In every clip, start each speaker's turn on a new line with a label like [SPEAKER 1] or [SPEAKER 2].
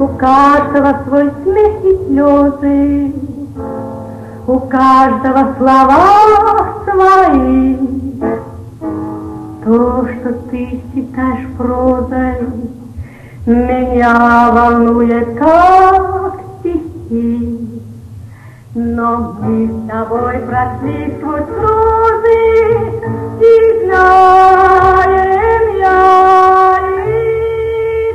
[SPEAKER 1] У каждого свой смех и слезы, у каждого слова свои. То, что ты считаешь прозой, меня волнует как стихи. Но мы с тобой прошли сквозь слезы, и знаем я и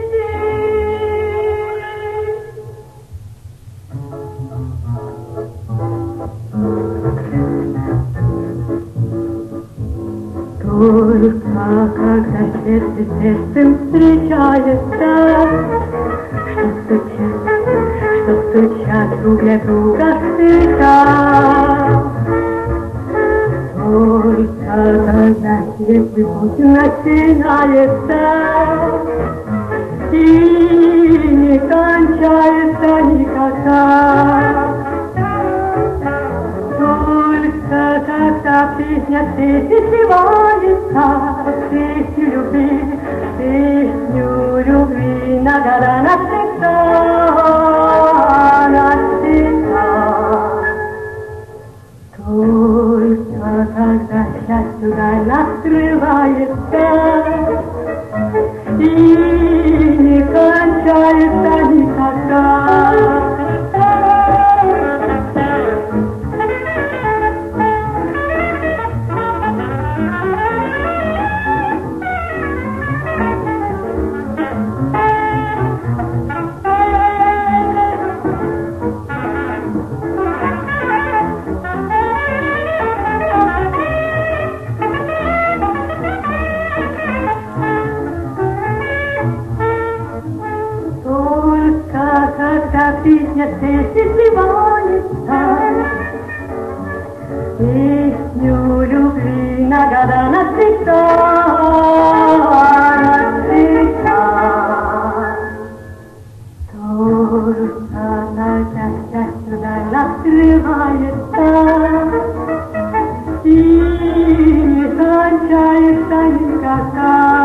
[SPEAKER 1] ты. Только когда сердце с сердцем встречается, что стучат друг для друга стыка. Только когда сердце путь начинается и не кончается никогда. Только когда песня сливается, песню любви навсегда, навсегда. Только когда счастью тайна скрывается и не кончается никогда. Песня сливается, песню любви навсегда, навсегда. Только когда счастью тайна скрывается и не кончается никогда.